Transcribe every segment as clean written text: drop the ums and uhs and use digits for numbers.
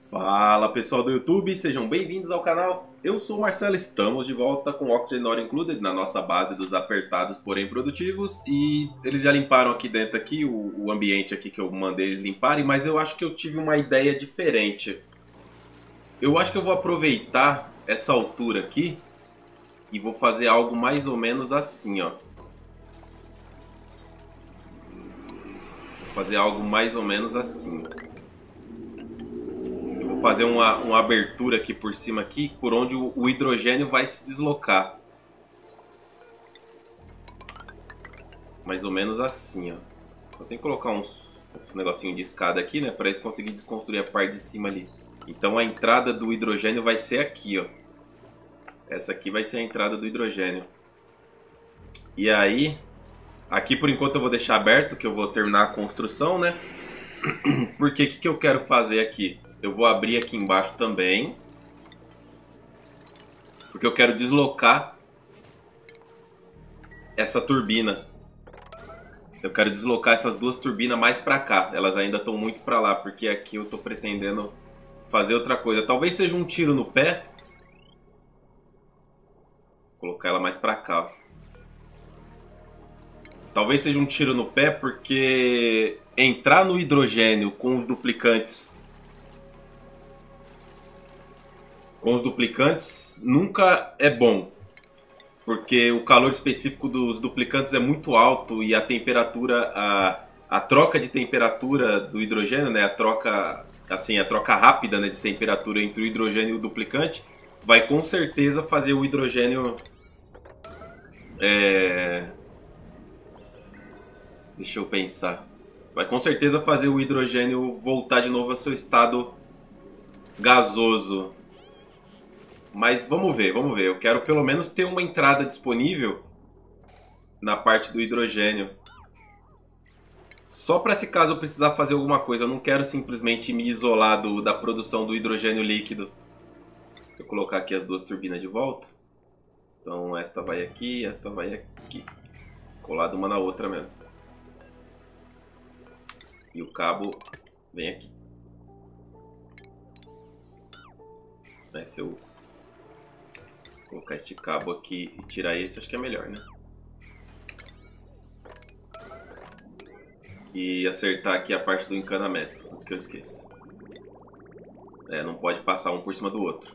Fala pessoal do YouTube, sejam bem-vindos ao canal. Eu sou o Marcelo, estamos de volta com Oxygen Not Included na nossa base dos apertados porém produtivos. E eles já limparam aqui dentro aqui, o ambiente aqui que eu mandei eles limparem, mas eu acho que eu tive uma ideia diferente. Eu acho que eu vou aproveitar essa altura aqui e vou fazer algo mais ou menos assim, ó. Vou fazer algo mais ou menos assim. Vou fazer uma abertura aqui por cima aqui, por onde o hidrogênio vai se deslocar. Mais ou menos assim, ó. Eu tenho que colocar um negocinho de escada aqui, né, para eles conseguirem desconstruir a parte de cima ali. Então a entrada do hidrogênio vai ser aqui, ó. Essa aqui vai ser a entrada do hidrogênio. E aí, aqui por enquanto eu vou deixar aberto, que eu vou terminar a construção, né? Porque o que eu quero fazer aqui? Eu vou abrir aqui embaixo também. Porque eu quero deslocar essa turbina. Eu quero deslocar essas duas turbinas mais pra cá. Elas ainda estão muito pra lá, porque aqui eu tô pretendendo fazer outra coisa. Talvez seja um tiro no pé. Vou colocar ela mais pra cá. Talvez seja um tiro no pé, porque entrar no hidrogênio com os duplicantes nunca é bom, porque o calor específico dos duplicantes é muito alto e a temperatura, a troca de temperatura do hidrogênio, né, a troca rápida, né, de temperatura entre o hidrogênio e o duplicante vai com certeza fazer o hidrogênio deixa eu pensar. Vai com certeza fazer o hidrogênio voltar de novo ao seu estado gasoso. Mas vamos ver, vamos ver. Eu quero pelo menos ter uma entrada disponível na parte do hidrogênio. Só para se caso eu precisar fazer alguma coisa. Eu não quero simplesmente me isolar da produção do hidrogênio líquido. Vou colocar aqui as duas turbinas de volta. Então esta vai aqui, esta vai aqui. Colado uma na outra mesmo. E o cabo vem aqui. Se eu colocar este cabo aqui e tirar esse, acho que é melhor, né? E acertar aqui a parte do encanamento, antes que eu esqueça. Não pode passar um por cima do outro.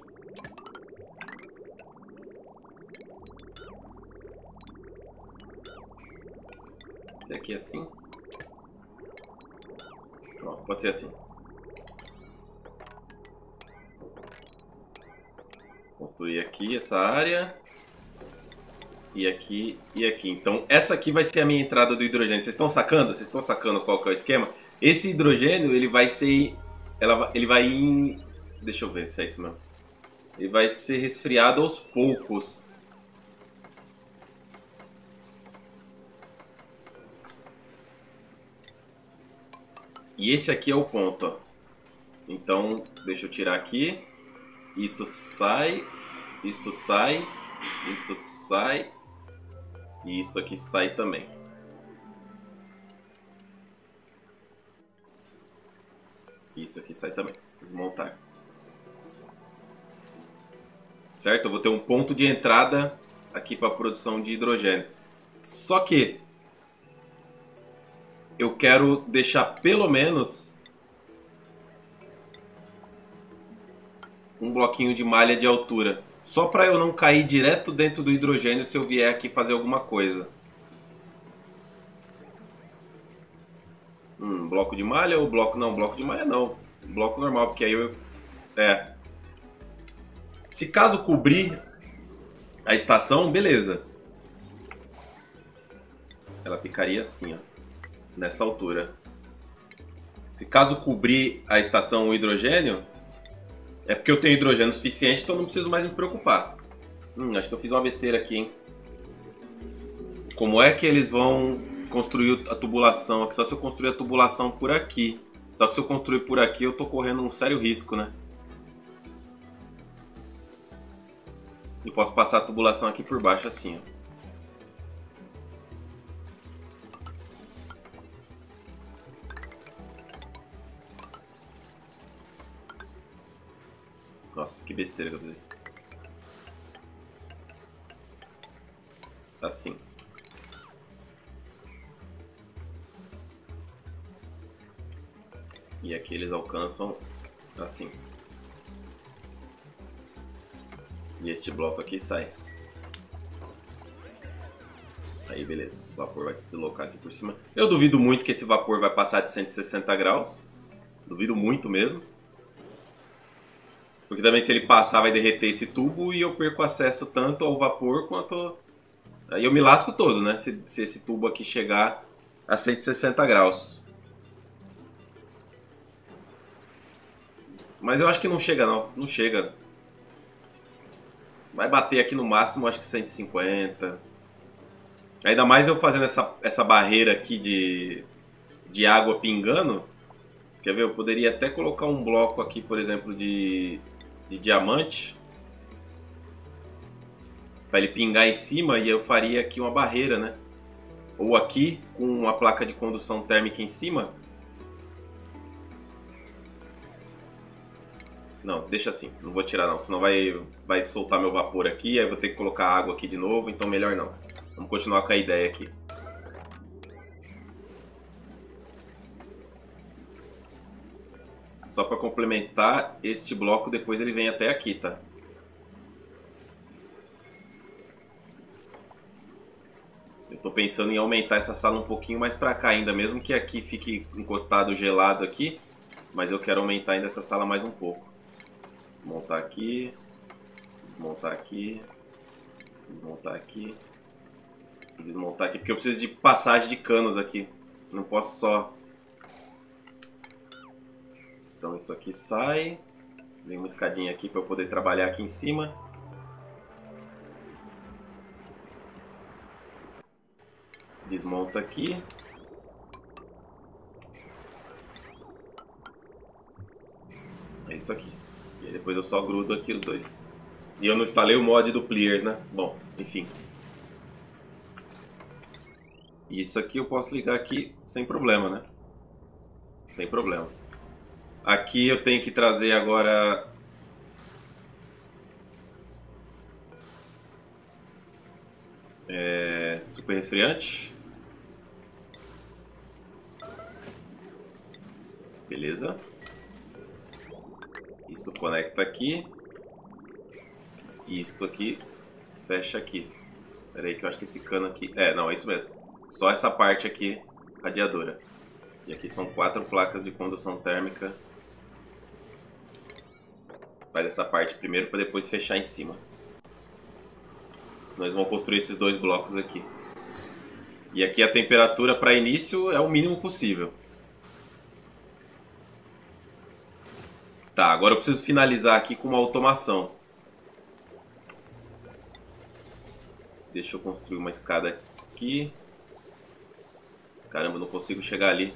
Esse aqui é assim. Pronto, pode ser assim. Construir aqui essa área. E aqui e aqui. Então essa aqui vai ser a minha entrada do hidrogênio. Vocês estão sacando? Vocês estão sacando qual que é o esquema? Esse hidrogênio, ele vai ser... Ele vai ir... Deixa eu ver se é isso mesmo. Ele vai ser resfriado aos poucos. E esse aqui é o ponto, ó. Então, deixa eu tirar aqui. Isso sai. Isto sai. Isto sai. E isto aqui sai também. Isso aqui sai também. Desmontar. Certo? Eu vou ter um ponto de entrada aqui para a produção de hidrogênio. Só que eu quero deixar pelo menos um bloquinho de malha de altura. Só para eu não cair direto dentro do hidrogênio se eu vier aqui fazer alguma coisa. Bloco de malha ou bloco... Não, bloco de malha não. Bloco normal, porque aí eu... Se caso cobrir a estação, beleza. Ela ficaria assim, ó. Nessa altura. Se caso cobrir a estação o hidrogênio, é porque eu tenho hidrogênio suficiente, então não preciso mais me preocupar. Acho que eu fiz uma besteira aqui, hein? Como é que eles vão construir a tubulação? Só se eu construir a tubulação por aqui. Só que se eu construir por aqui, eu tô correndo um sério risco, né? E posso passar a tubulação aqui por baixo assim, ó. Nossa, que besteira que eu fiz. Assim. E aqui eles alcançam assim. E este bloco aqui sai. Aí beleza, o vapor vai se deslocar aqui por cima. Eu duvido muito que esse vapor vai passar de 160 graus. Duvido muito mesmo. Porque também se ele passar vai derreter esse tubo e eu perco acesso tanto ao vapor quanto... Aí eu me lasco todo, né? Se esse tubo aqui chegar a 160 graus. Mas eu acho que não chega não, não chega. Vai bater aqui no máximo, acho que 150. Ainda mais eu fazendo essa barreira aqui de água pingando. Quer ver? Eu poderia até colocar um bloco aqui, por exemplo, de diamante. Para ele pingar em cima e eu faria aqui uma barreira, né? Ou aqui com uma placa de condução térmica em cima. Não, deixa assim, não vou tirar não, senão vai soltar meu vapor aqui, aí vou ter que colocar água aqui de novo, então melhor não. Vamos continuar com a ideia aqui. Só para complementar, este bloco depois ele vem até aqui, tá? Eu tô pensando em aumentar essa sala um pouquinho mais para cá ainda, mesmo que aqui fique encostado gelado aqui, mas eu quero aumentar ainda essa sala mais um pouco. Desmontar aqui, desmontar aqui, desmontar aqui e desmontar aqui, porque eu preciso de passagem de canos aqui, não posso só... Então isso aqui sai, vem uma escadinha aqui para eu poder trabalhar aqui em cima. Desmonta aqui. É isso aqui. E aí depois eu só grudo aqui os dois. E eu não instalei o mod do Pliers, né? Bom, enfim. E isso aqui eu posso ligar aqui sem problema, né? Sem problema. Aqui eu tenho que trazer agora... super resfriante. Beleza. Isso conecta aqui. E isso aqui fecha aqui. Espera aí que eu acho que esse cano aqui... não, é isso mesmo. Só essa parte aqui, radiadora. E aqui são 4 placas de condução térmica. Faz essa parte primeiro para depois fechar em cima. Nós vamos construir esses 2 blocos aqui. E aqui a temperatura para início é o mínimo possível. Tá, agora eu preciso finalizar aqui com uma automação. Deixa eu construir uma escada aqui. Caramba, não consigo chegar ali.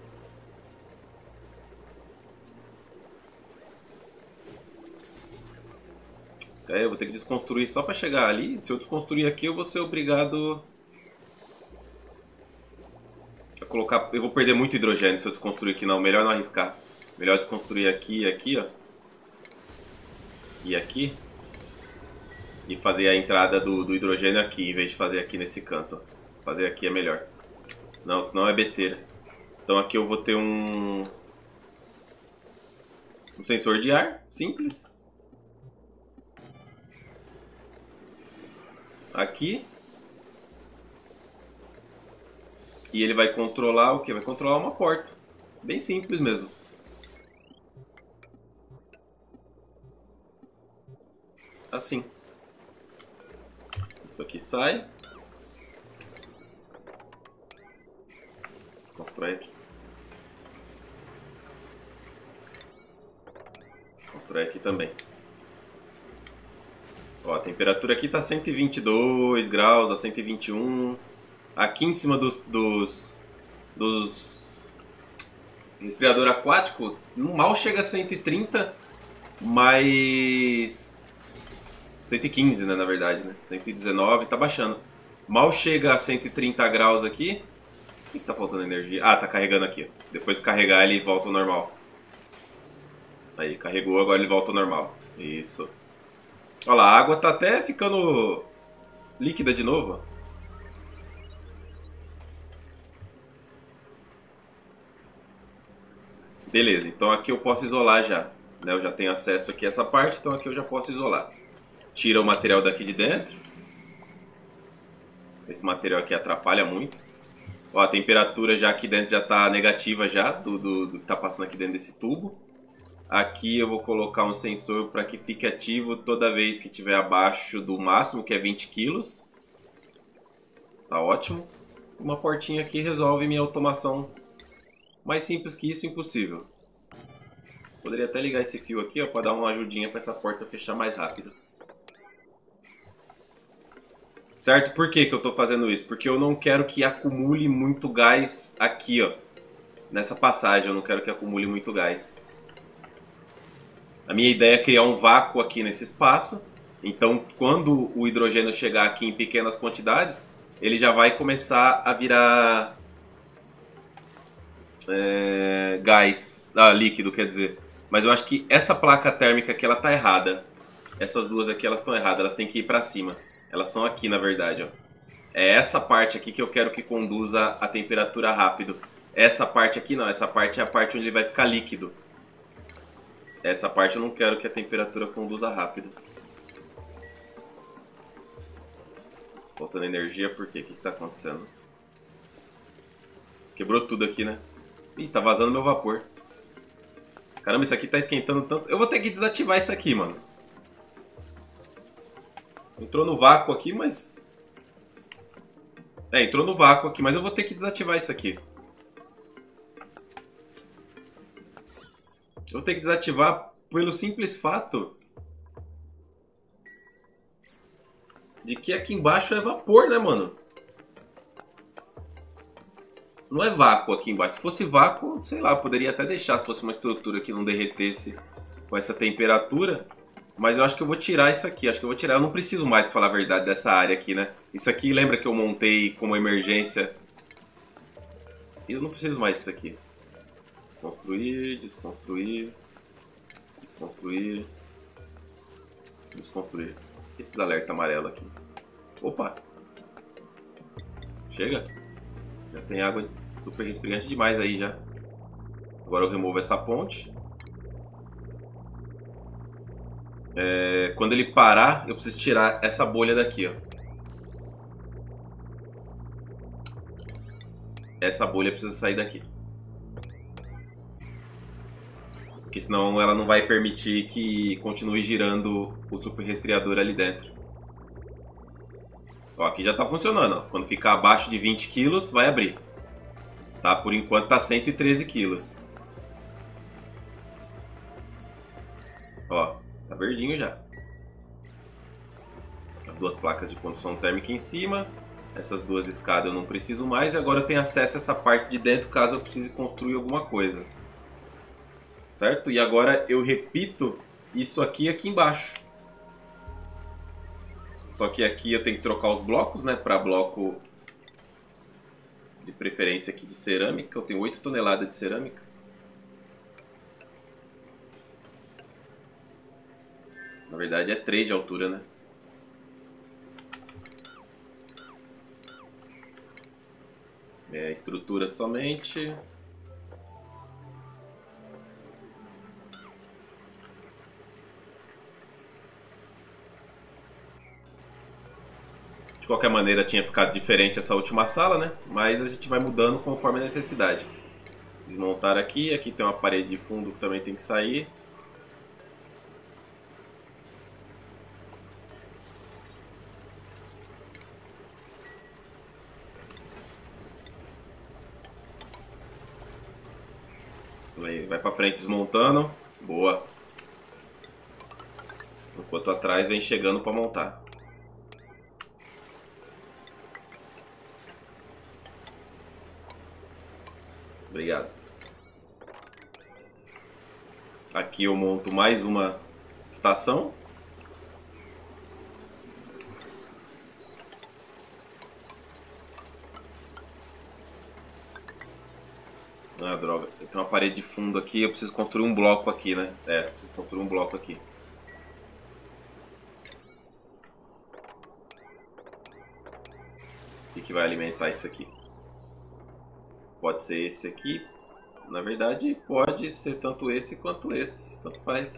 Eu vou ter que desconstruir só para chegar ali. Se eu desconstruir aqui, eu vou ser obrigado a colocar... Eu vou perder muito hidrogênio se eu desconstruir aqui. Não, melhor não arriscar. Melhor desconstruir aqui e aqui, ó. E aqui. E fazer a entrada do hidrogênio aqui, em vez de fazer aqui nesse canto. Fazer aqui é melhor. Não, senão é besteira. Então aqui eu vou ter um sensor de ar, simples. Aqui. E ele vai controlar o que? Vai controlar uma porta. Bem simples mesmo. Assim. Isso aqui sai. Constrói aqui. Constrói aqui também. Ó, a temperatura aqui tá 122 graus a 121. Aqui em cima dos resfriador aquático, mal chega a 130, mas 115, né, na verdade, né? 119, tá baixando. Mal chega a 130 graus aqui. O que tá faltando energia? Ah, tá carregando aqui. Depois que carregar ele volta ao normal. Aí, carregou, agora ele volta ao normal. Isso. Olha lá, a água tá até ficando líquida de novo. Beleza, então aqui eu posso isolar já. Né? Eu já tenho acesso aqui a essa parte, então aqui eu já posso isolar. Tira o material daqui de dentro. Esse material aqui atrapalha muito. Ó, a temperatura já aqui dentro já está negativa já, do que está passando aqui dentro desse tubo. Aqui eu vou colocar um sensor para que fique ativo toda vez que estiver abaixo do máximo, que é 20 quilos. Tá ótimo. Uma portinha aqui resolve minha automação. Mais simples que isso, impossível. Poderia até ligar esse fio aqui para dar uma ajudinha para essa porta fechar mais rápido. Certo? Por que que eu estou fazendo isso? Porque eu não quero que acumule muito gás aqui, ó. Nessa passagem, eu não quero que acumule muito gás. A minha ideia é criar um vácuo aqui nesse espaço. Então, quando o hidrogênio chegar aqui em pequenas quantidades, ele já vai começar a virar gás, líquido, quer dizer. Mas eu acho que essa placa térmica aqui, ela tá errada. Essas duas aqui, elas estão erradas, elas têm que ir para cima. Elas são aqui, na verdade, ó. É essa parte aqui que eu quero que conduza a temperatura rápido. Essa parte aqui não, essa parte é a parte onde ele vai ficar líquido. Essa parte eu não quero que a temperatura conduza rápido. Faltando energia, por quê? O que tá acontecendo? Quebrou tudo aqui, né? Ih, tá vazando meu vapor. Caramba, isso aqui tá esquentando tanto. Eu vou ter que desativar isso aqui, mano. Entrou no vácuo aqui, mas... entrou no vácuo aqui, mas eu vou ter que desativar isso aqui. Eu vou ter que desativar pelo simples fato de que aqui embaixo é vapor, né, mano? Não é vácuo aqui embaixo. Se fosse vácuo, sei lá, eu poderia até deixar se fosse uma estrutura que não derretesse com essa temperatura. Mas eu acho que eu vou tirar isso aqui. Acho que eu vou tirar. Eu não preciso mais, pra falar a verdade, dessa área aqui, né? Isso aqui, lembra que eu montei como emergência? Eu não preciso mais disso aqui. Desconstruir, desconstruir, desconstruir, desconstruir. Esses alertas amarelos aqui. Opa! Chega! Já tem água super resfriante demais aí já. Agora eu removo essa ponte. Quando ele parar, eu preciso tirar essa bolha daqui, ó. Essa bolha precisa sair daqui. Porque senão ela não vai permitir que continue girando o super resfriador ali dentro. Ó, aqui já tá funcionando, ó. Quando ficar abaixo de 20 quilos, vai abrir. Tá? Por enquanto tá 113 quilos. Ó, tá verdinho já. As duas placas de condução térmica em cima. Essas duas escadas eu não preciso mais. E agora eu tenho acesso a essa parte de dentro caso eu precise construir alguma coisa. Certo? E agora eu repito isso aqui embaixo. Só que aqui eu tenho que trocar os blocos, né? Para bloco de preferência aqui de cerâmica. Eu tenho 8 toneladas de cerâmica. Na verdade é 3 de altura, né? Estrutura somente. De qualquer maneira tinha ficado diferente essa última sala, né? Mas a gente vai mudando conforme a necessidade. Desmontar aqui. Aqui tem uma parede de fundo que também tem que sair. Vai pra frente desmontando. Boa. Enquanto atrás vem chegando para montar. Obrigado. Aqui eu monto mais uma estação. Ah, droga. Eu Tem uma parede de fundo aqui, eu preciso construir um bloco aqui, né? É, preciso construir um bloco aqui. O que vai alimentar isso aqui? Pode ser esse aqui. Na verdade, pode ser tanto esse quanto esse. Tanto faz.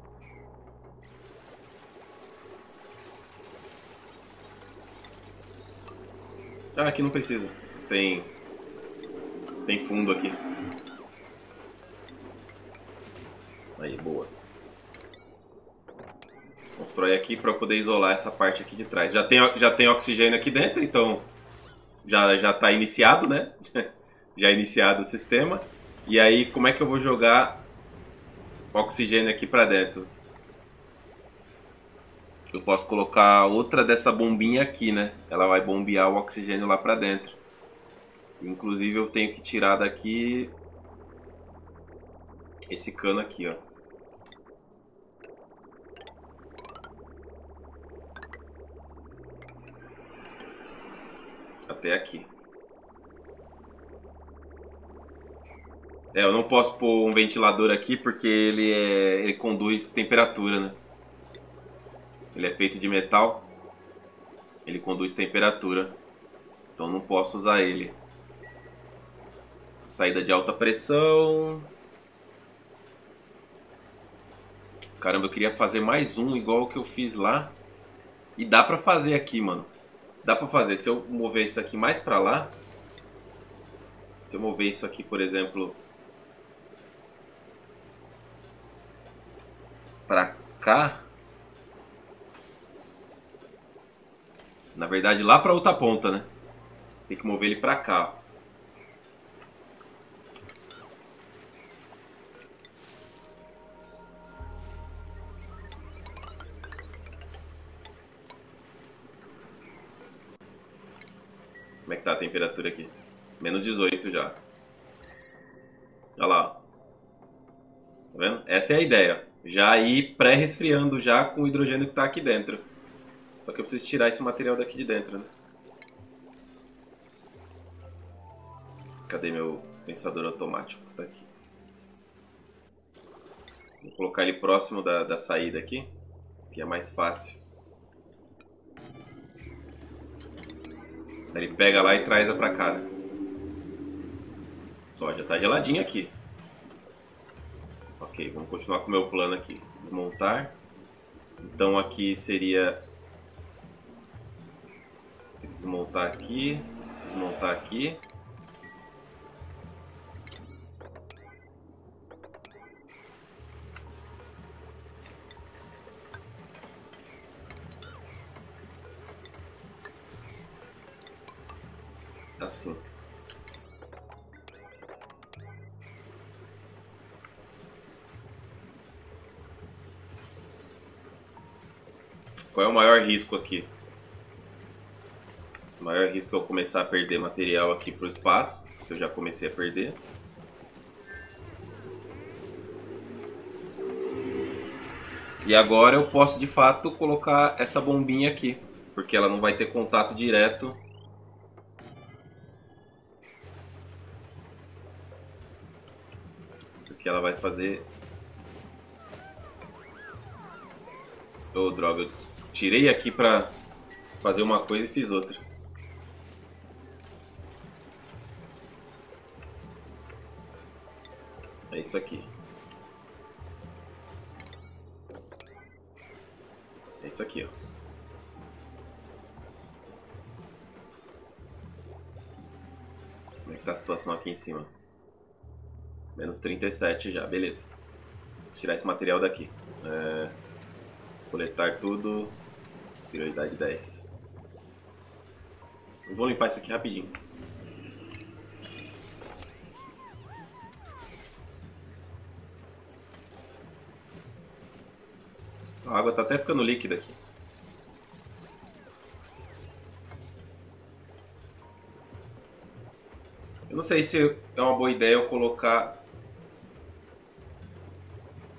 Ah, aqui não precisa. Tem fundo aqui. Aí, boa. Constrói aqui para poder isolar essa parte aqui de trás. Já tem oxigênio aqui dentro, então já tá iniciado, né? Já é iniciado o sistema. E aí, como é que eu vou jogar oxigênio aqui para dentro? Eu posso colocar outra dessa bombinha aqui, né? Ela vai bombear o oxigênio lá para dentro. Inclusive eu tenho que tirar daqui esse cano aqui, ó. Até aqui. É, eu não posso pôr um ventilador aqui porque ele conduz temperatura, né? Ele é feito de metal. Ele conduz temperatura. Então não posso usar ele. Saída de alta pressão. Caramba, eu queria fazer mais um igual o que eu fiz lá. E dá pra fazer aqui, mano. Dá pra fazer. Se eu mover isso aqui mais pra lá. Se eu mover isso aqui, por exemplo, pra cá. Na verdade, lá pra outra ponta, né? Tem que mover ele pra cá. Como é que tá a temperatura aqui? Menos 18 já. Olha lá. Tá vendo? Essa é a ideia. Já ir pré-resfriando já com o hidrogênio que tá aqui dentro. Só que eu preciso tirar esse material daqui de dentro, né? Cadê meu dispensador automático? Tá aqui. Vou colocar ele próximo da saída aqui, que é mais fácil. Ele pega lá e traz pra cá, né? Ó, já tá geladinho aqui. Ok, vamos continuar com o meu plano aqui. Desmontar. Então aqui seria... desmontar aqui. Desmontar aqui. Assim. Qual é o maior risco aqui? O maior risco é eu começar a perder material aqui pro espaço, que eu já comecei a perder. E agora eu posso de fato colocar essa bombinha aqui, porque ela não vai ter contato direto. Porque ela vai fazer... Ô, droga, eu tirei aqui pra fazer uma coisa e fiz outra. É isso aqui. É isso aqui, ó. Como é que tá a situação aqui em cima? Menos 37 já, beleza. Vou tirar esse material daqui. Coletar tudo. Prioridade 10. Eu vou limpar isso aqui rapidinho. A água tá até ficando líquida aqui. Eu não sei se é uma boa ideia eu colocar...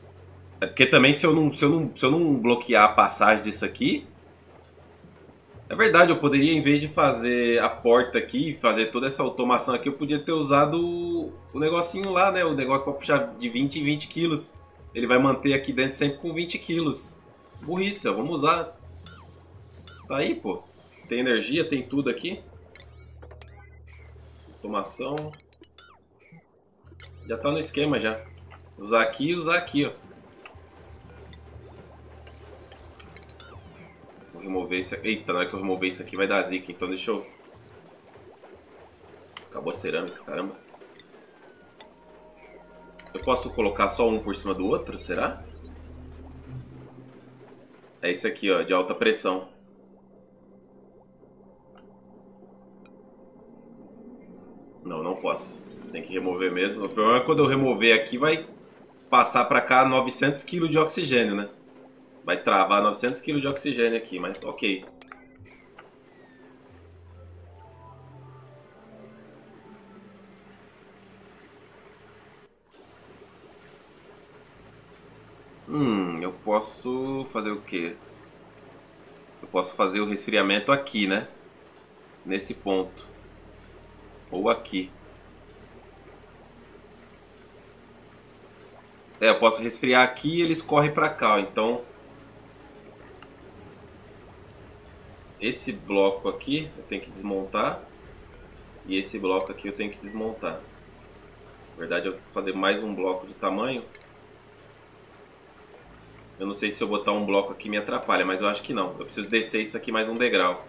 É porque também se eu não bloquear a passagem disso aqui, É verdade, eu poderia, em vez de fazer a porta aqui, fazer toda essa automação aqui, eu podia ter usado o negocinho lá, né? O negócio pra puxar de 20 em 20 quilos. Ele vai manter aqui dentro sempre com 20 quilos. Burrice, ó, vamos usar. Tá aí, pô. Tem energia, tem tudo aqui. Automação. Já tá no esquema já. Usar aqui e usar aqui, ó. Vou remover isso aqui. Eita, na hora que eu remover isso aqui vai dar zica, então deixa eu... Acabou a cerâmica, caramba. Eu posso colocar só um por cima do outro, será? É esse aqui, ó, de alta pressão. Não, não posso. Tem que remover mesmo. O problema é que quando eu remover aqui vai passar pra cá 900 kg de oxigênio, né? Vai travar 900 kg de oxigênio aqui, mas ok. Eu posso fazer o quê? Eu posso fazer o resfriamento aqui, né? Nesse ponto. Ou aqui. É, eu posso resfriar aqui e eles correm pra cá, ó. Então... Esse bloco aqui eu tenho que desmontar. E esse bloco aqui eu tenho que desmontar. Na verdade, eu vou fazer mais um bloco de tamanho. Eu não sei se eu botar um bloco aqui me atrapalha, mas eu acho que não. Eu preciso descer isso aqui mais um degrau.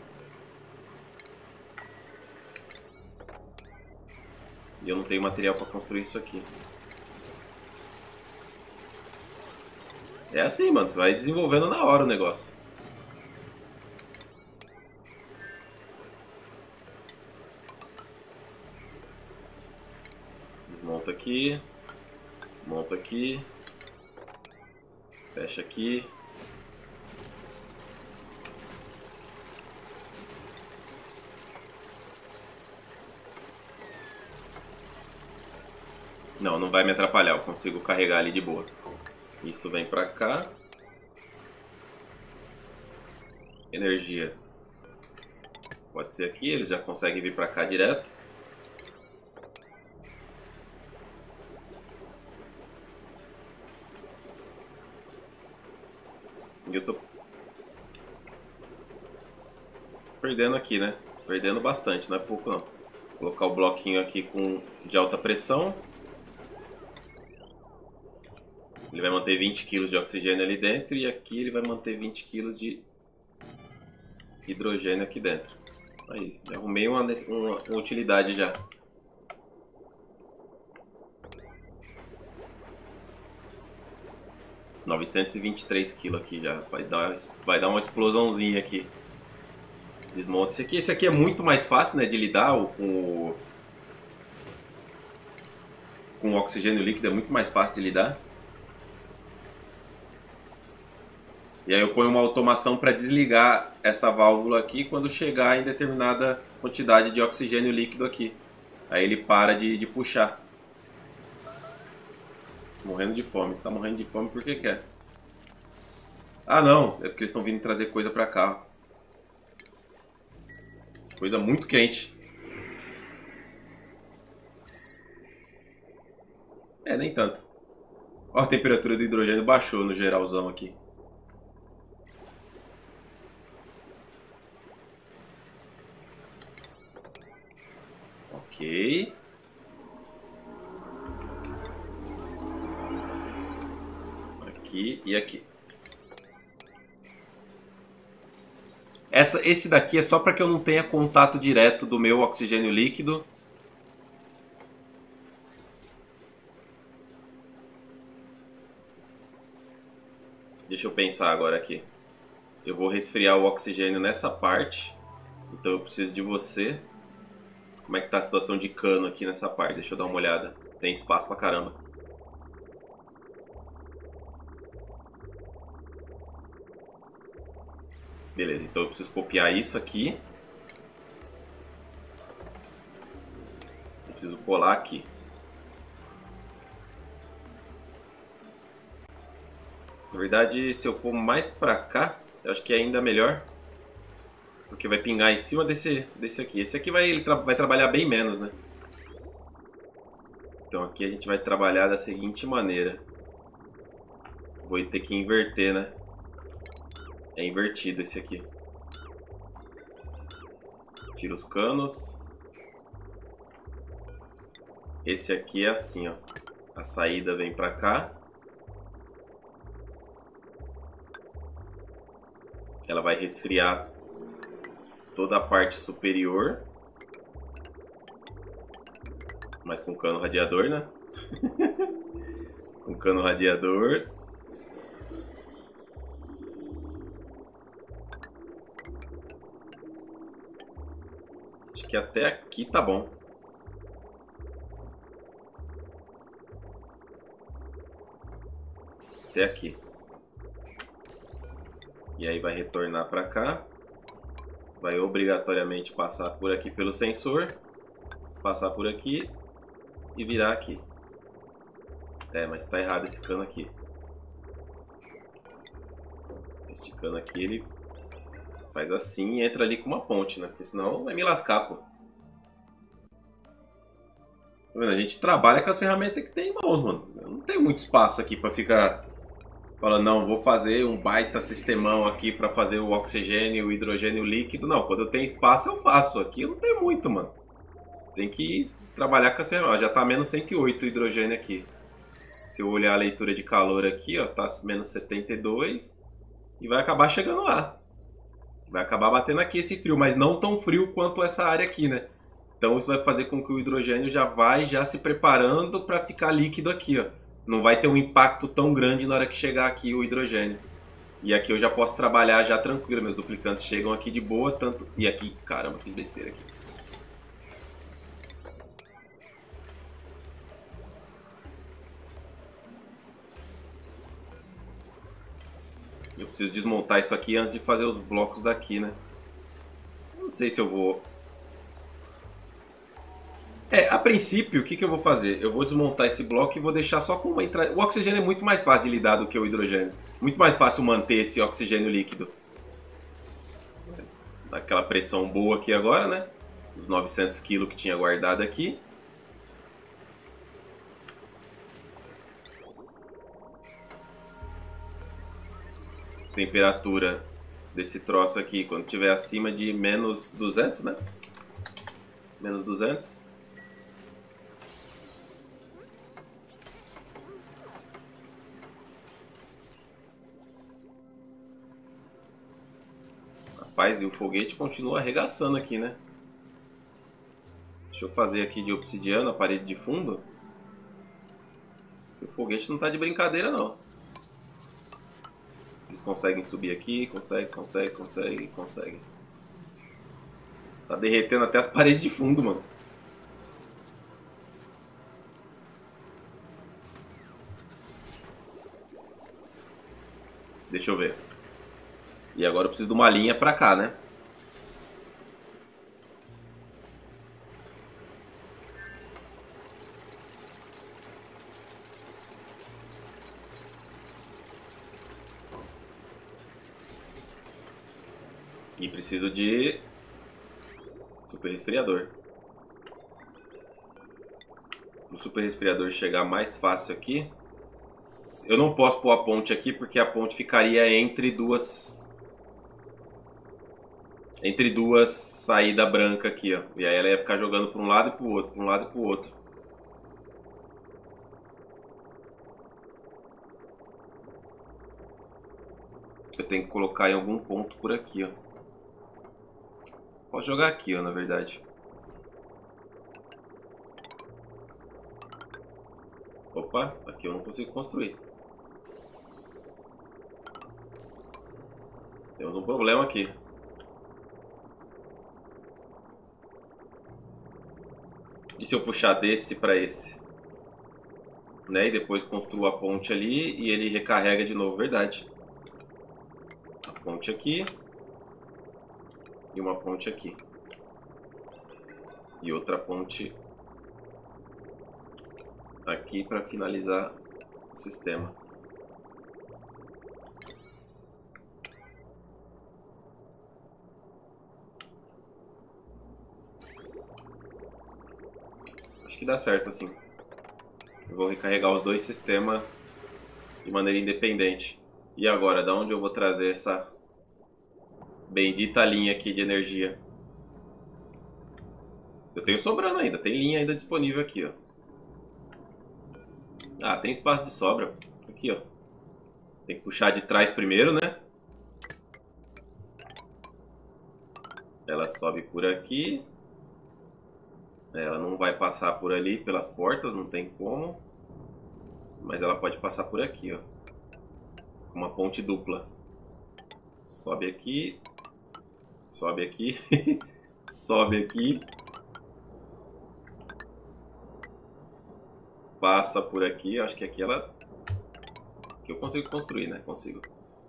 E eu não tenho material para construir isso aqui. É assim, mano. Você vai desenvolvendo na hora o negócio. Desmonta aqui. Monta aqui. Fecha aqui. Não, não vai me atrapalhar. Eu consigo carregar ali de boa. Isso vem pra cá. Energia. Pode ser aqui. Eles já conseguem vir pra cá direto. E eu tô perdendo aqui, né? Perdendo bastante, não é pouco não. Vou colocar o bloquinho aqui de alta pressão. Ele vai manter 20 kg de oxigênio ali dentro e aqui ele vai manter 20 kg de hidrogênio aqui dentro. Aí, já arrumei uma utilidade já. R$ 923 aqui já. Vai dar uma explosãozinha aqui. Desmonta. Esse aqui é muito mais fácil, né, de lidar com o oxigênio líquido. É muito mais fácil de lidar. E aí eu ponho uma automação para desligar essa válvula aqui quando chegar em determinada quantidade de oxigênio líquido aqui. Aí ele para de puxar. Morrendo de fome. Tá morrendo de fome porque quer. Ah não, é porque eles estão vindo trazer coisa pra cá. Coisa muito quente. É, nem tanto. Ó, a temperatura do hidrogênio baixou no geralzão aqui. Ok. Aqui e aqui. Esse daqui é só para que eu não tenha contato direto do meu oxigênio líquido. Deixa eu pensar agora aqui. Eu vou resfriar o oxigênio nessa parte. Então eu preciso de você. Como é que tá a situação de cano aqui nessa parte? Deixa eu dar uma olhada. Tem espaço pra caramba. Beleza, então eu preciso copiar isso aqui. Eu preciso colar aqui. Na verdade, se eu pôr mais pra cá, eu acho que é ainda melhor. Porque vai pingar em cima desse aqui. Esse aqui vai trabalhar bem menos, né? Então aqui a gente vai trabalhar da seguinte maneira. Vou ter que inverter, né? É invertido esse aqui. Tira os canos. Esse aqui é assim, ó. A saída vem pra cá. Ela vai resfriar toda a parte superior. Mas com cano radiador, né? Com cano radiador. Acho que até aqui tá bom. Até aqui. E aí vai retornar para cá. Vai obrigatoriamente passar por aqui pelo sensor. Passar por aqui. E virar aqui. É, mas tá errado esse cano aqui. Este cano aqui, ele faz assim e entra ali com uma ponte, né? Porque senão vai me lascar, pô. Tá vendo? A gente trabalha com as ferramentas que tem em mãos, mano. Eu não tenho muito espaço aqui pra ficar falando, não, vou fazer um baita sistemão aqui pra fazer o oxigênio, o hidrogênio líquido. Não, quando eu tenho espaço eu faço. Aqui eu não tenho muito, mano. Tem que trabalhar com as ferramentas. Já tá menos 108 o hidrogênio aqui. Se eu olhar a leitura de calor aqui, ó, tá menos 72. E vai acabar chegando lá. Vai acabar batendo aqui esse frio, mas não tão frio quanto essa área aqui, né? Então isso vai fazer com que o hidrogênio já se preparando para ficar líquido aqui, ó. Não vai ter um impacto tão grande na hora que chegar aqui o hidrogênio. E aqui eu já posso trabalhar já tranquilo, meus duplicantes chegam aqui de boa, tanto... E aqui, caramba, fiz besteira aqui. Eu preciso desmontar isso aqui antes de fazer os blocos daqui, né? Não sei se eu vou... a princípio, o que eu vou fazer? Eu vou desmontar esse bloco e vou deixar só com uma entrada. O oxigênio é muito mais fácil de lidar do que o hidrogênio. Muito mais fácil manter esse oxigênio líquido. Aquela pressão boa aqui agora, né? Os 900 kg que tinha guardado aqui. Temperatura desse troço aqui, quando tiver acima de menos 200, né? Menos 200. Rapaz, e o foguete continua arregaçando aqui, né? Deixa eu fazer aqui de obsidiana a parede de fundo. O foguete não tá de brincadeira, não. Eles conseguem subir aqui, conseguem. Tá derretendo até as paredes de fundo, mano. Deixa eu ver. E agora eu preciso de uma linha pra cá, né? E preciso de super resfriador. O super resfriador chegar mais fácil aqui. Eu não posso pôr a ponte aqui porque a ponte ficaria entre duas saídas brancas aqui, ó. E aí ela ia ficar jogando para um lado e para o outro, para um lado e para o outro. Eu tenho que colocar em algum ponto por aqui, ó. Posso jogar aqui, ó, na verdade. Opa, aqui eu não consigo construir. Temos um problema aqui. E se eu puxar desse para esse? Né? E depois construo a ponte ali e ele recarrega de novo, verdade. A ponte aqui. E uma ponte aqui. E outra ponte aqui para finalizar o sistema. que dá certo assim. Eu vou recarregar os dois sistemas de maneira independente. E agora, da onde eu vou trazer essa bendita linha aqui de energia? Eu tenho sobrando ainda, tem linha ainda disponível aqui, ó. Ah, tem espaço de sobra. Aqui, ó. Tem que puxar de trás primeiro, né? Ela sobe por aqui. Ela não vai passar por ali pelas portas, não tem como. Mas ela pode passar por aqui, ó. Uma ponte dupla. Sobe aqui. Sobe aqui. Sobe aqui. Passa por aqui. Acho que aqui ela... Aqui eu consigo construir, né? Consigo.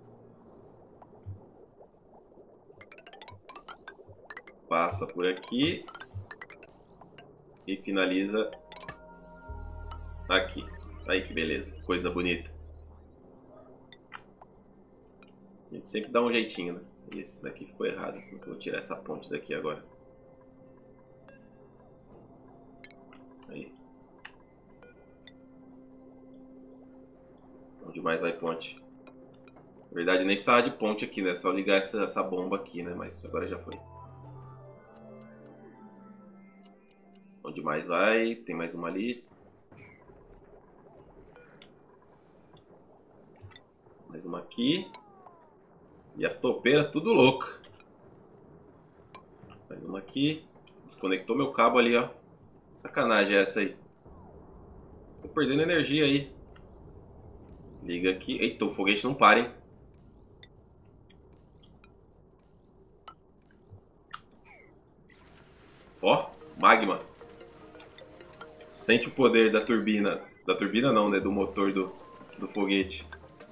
Passa por aqui. E finaliza aqui. Aí que beleza. Coisa bonita. A gente sempre dá um jeitinho, né? Esse daqui ficou errado. Vou tirar essa ponte daqui agora. Aí. Onde mais vai ponte? Na verdade nem precisava de ponte aqui, né? Só ligar essa bomba aqui, né? Mas agora já foi. Onde mais vai? Tem mais uma ali. Mais uma aqui. E as topeiras tudo louca. Mais uma aqui. Desconectou meu cabo ali, ó. Sacanagem é essa aí. Tô perdendo energia aí. Liga aqui. Eita, o foguete não para, hein? Ó, magma. Sente o poder da turbina. Da turbina não, né? Do motor do foguete.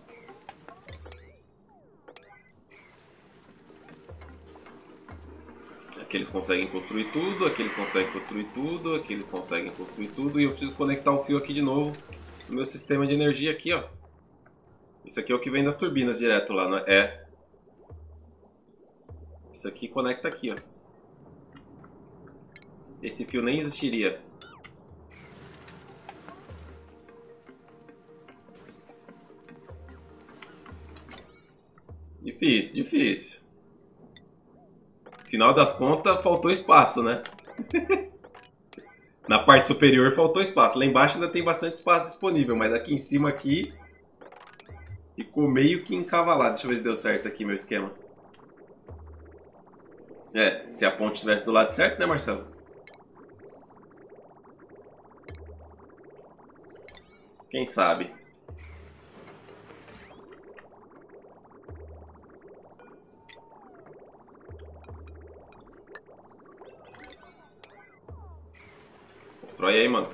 Aqui eles conseguem construir tudo, aqui eles conseguem construir tudo, aqui eles conseguem construir tudo. E eu preciso conectar um fio aqui de novo no meu sistema de energia aqui, ó. Isso aqui é o que vem das turbinas direto lá, não é? É. Isso aqui conecta aqui, ó. Esse fio nem existiria. Difícil, difícil. Final das contas, faltou espaço, né? Na parte superior faltou espaço. Lá embaixo ainda tem bastante espaço disponível, mas aqui em cima aqui ficou meio que encavalado. Deixa eu ver se deu certo aqui meu esquema. É, se a ponte estivesse do lado certo, né, Marcelo? Quem sabe? Constrói aí, mano.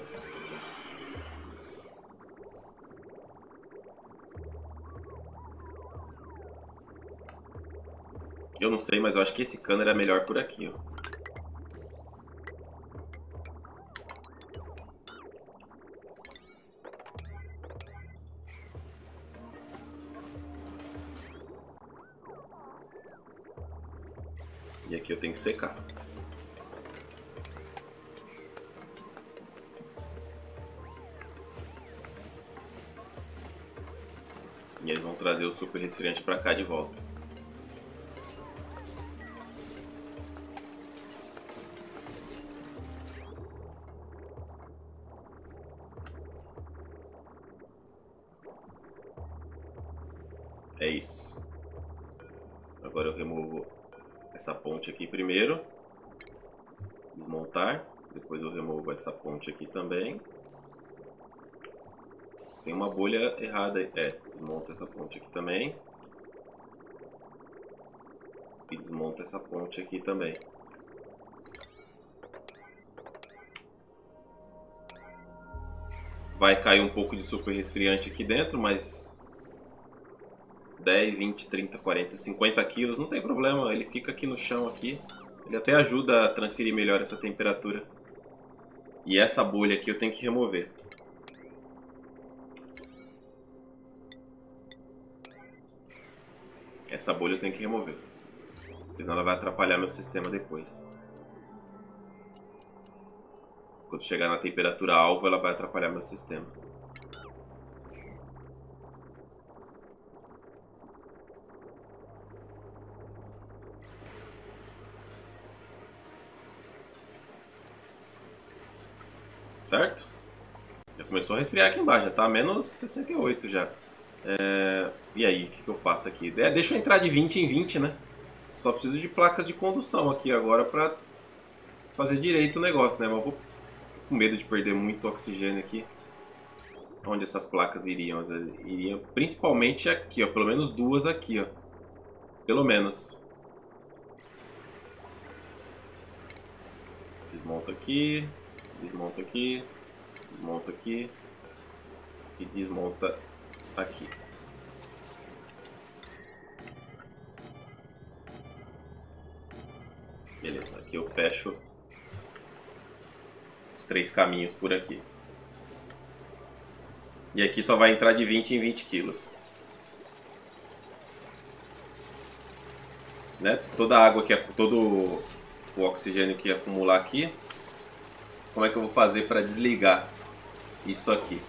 Eu não sei, mas eu acho que esse cano era melhor por aqui, ó. E aqui eu tenho que secar. E eles vão trazer o super resfriante pra cá de volta. É isso. Agora eu removo essa ponte aqui primeiro. Desmontar. Depois eu removo essa ponte aqui também. Tem uma bolha errada aí. É, desmonta essa ponte aqui também. E desmonta essa ponte aqui também. Vai cair um pouco de super resfriante aqui dentro, mas 10, 20, 30, 40, 50 quilos, não tem problema. Ele fica aqui no chão aqui. Ele até ajuda a transferir melhor essa temperatura. E essa bolha aqui eu tenho que remover. Essa bolha eu tenho que remover. Senão ela vai atrapalhar meu sistema depois. Quando chegar na temperatura alvo, ela vai atrapalhar meu sistema. Certo? Já começou a resfriar aqui embaixo, já tá a menos 68 já. E aí, o que eu faço aqui? Deixa eu entrar de 20 em 20, né? Só preciso de placas de condução aqui agora pra fazer direito o negócio, né? Mas eu vou com medo de perder muito oxigênio aqui. Onde essas placas iriam? Elas iriam principalmente aqui, ó. Pelo menos duas aqui, ó. Pelo menos. Desmonta aqui. Desmonta aqui. Desmonta aqui. E desmonta aqui. Beleza, aqui eu fecho os 3 caminhos por aqui. E aqui só vai entrar de 20 em 20 quilos. Né? Toda a água, todo o oxigênio que acumular aqui, como é que eu vou fazer para desligar isso aqui?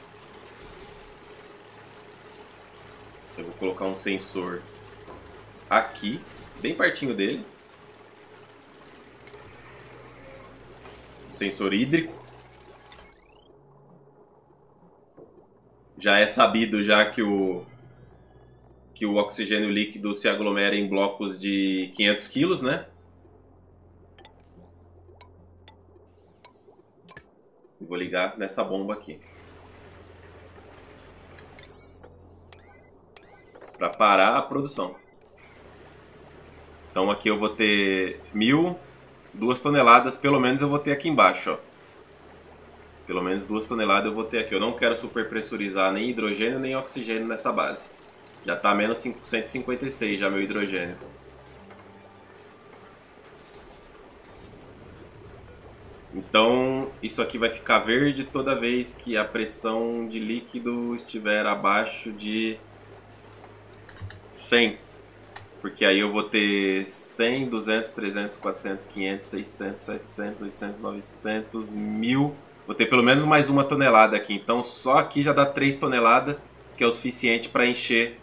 Eu vou colocar um sensor aqui, bem pertinho dele. Sensor hídrico. Já é sabido já que o oxigênio líquido se aglomera em blocos de 500 kg, né? Vou ligar nessa bomba aqui. Para parar a produção. Então aqui eu vou ter 2 toneladas, pelo menos eu vou ter aqui embaixo, ó. Pelo menos 2 toneladas eu vou ter aqui. Eu não quero superpressurizar nem hidrogênio nem oxigênio nessa base. Já está a menos 156 já meu hidrogênio. Então isso aqui vai ficar verde toda vez que a pressão de líquido estiver abaixo de 100. Porque aí eu vou ter 100, 200, 300, 400, 500, 600, 700, 800, 900, 1000. Vou ter pelo menos mais 1 tonelada aqui. Então só aqui já dá 3 toneladas, que é o suficiente para encher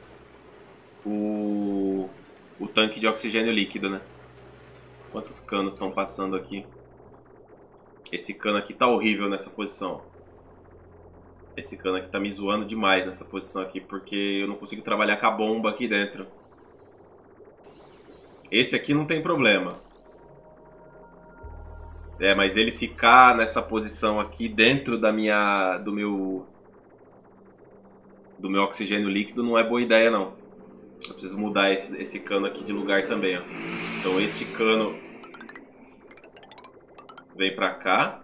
o tanque de oxigênio líquido, né? Quantos canos estão passando aqui? Esse cano aqui tá horrível nessa posição. Esse cano aqui tá me zoando demais nessa posição aqui, porque eu não consigo trabalhar com a bomba aqui dentro. Esse aqui não tem problema. Mas ele ficar nessa posição aqui dentro do meu oxigênio líquido não é boa ideia, não. Eu preciso mudar esse cano aqui de lugar também, ó. Então este cano vem pra cá.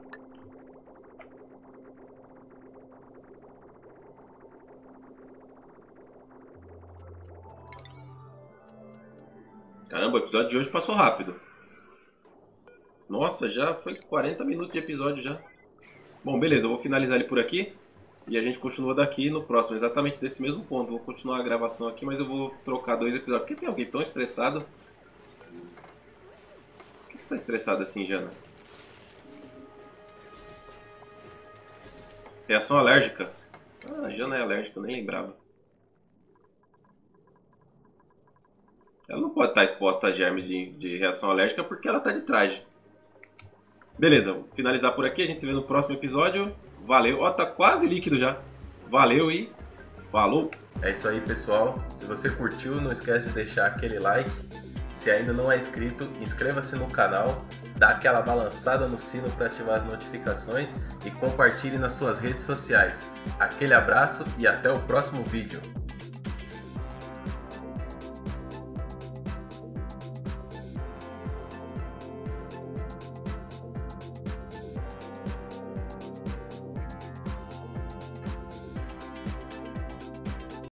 Caramba, o episódio de hoje passou rápido. Nossa, já foi 40 minutos de episódio já. Bom, beleza, eu vou finalizar ele por aqui. E a gente continua daqui no próximo, exatamente desse mesmo ponto. Vou continuar a gravação aqui, mas eu vou trocar 2 episódios. Por que tem alguém tão estressado? Por que você tá estressado assim, Jana? Reação alérgica? Ah, a Jana é alérgica, eu nem lembrava. Ela não pode estar exposta a germes de reação alérgica porque ela está de traje. Beleza, vou finalizar por aqui. A gente se vê no próximo episódio. Valeu. Ó, tá quase líquido já. Valeu e falou. É isso aí, pessoal. Se você curtiu, não esquece de deixar aquele like. Se ainda não é inscrito, inscreva-se no canal. Dá aquela balançada no sino para ativar as notificações. E compartilhe nas suas redes sociais. Aquele abraço e até o próximo vídeo.